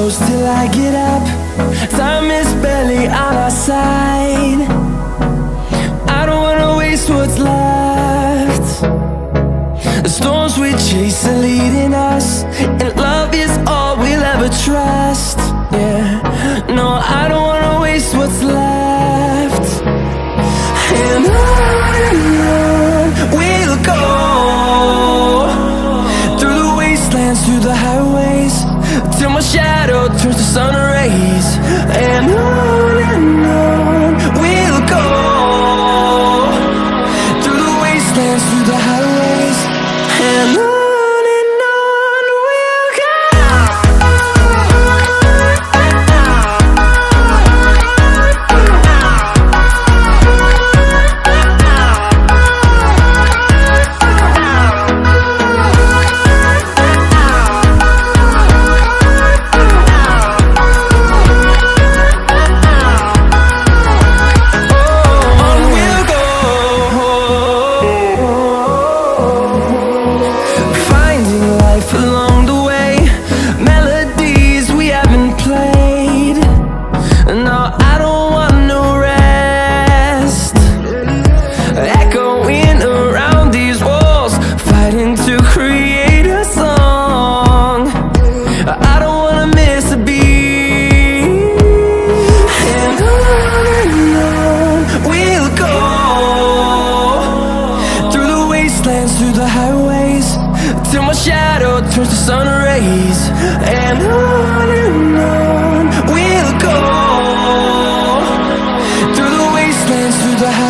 close till I get up. Time is barely on our side. I don't wanna waste what's left. The storms we chase are leading us, and love is all we'll ever trust. Yeah, no, I don't wanna waste what's left. And on we'll go, through the wastelands, through the highways, till my shadow turns to sun rays. And on we'll go, through the wastelands, through the highways, and on we'll go. Along the way, melodies we haven't played. No, I don't want no rest. Echoing around these walls, fighting to create a song. I don't wanna miss a beat. And on we'll go, through the wastelands, through the highways, till my shadow turns to sun rays. And on we'll go, through the wastelands, through the highways.